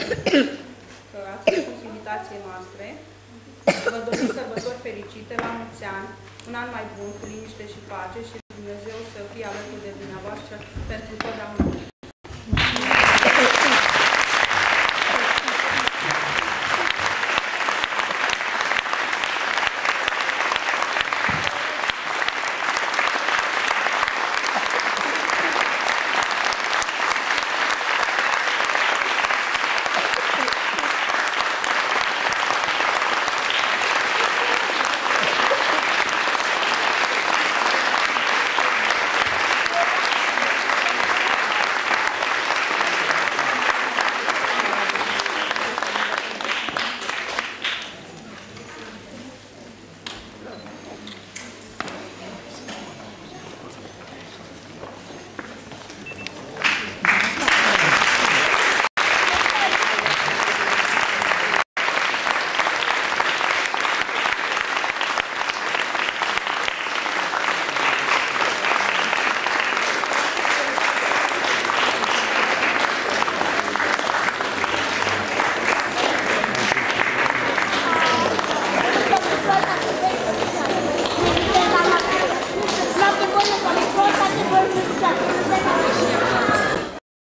că ați răspuns invitației noastre. Vă dorim sărbători fericite, la mulți ani, un an mai bun, cu liniște și pace și Dumnezeu să fie alături de dumneavoastră pentru totdeauna.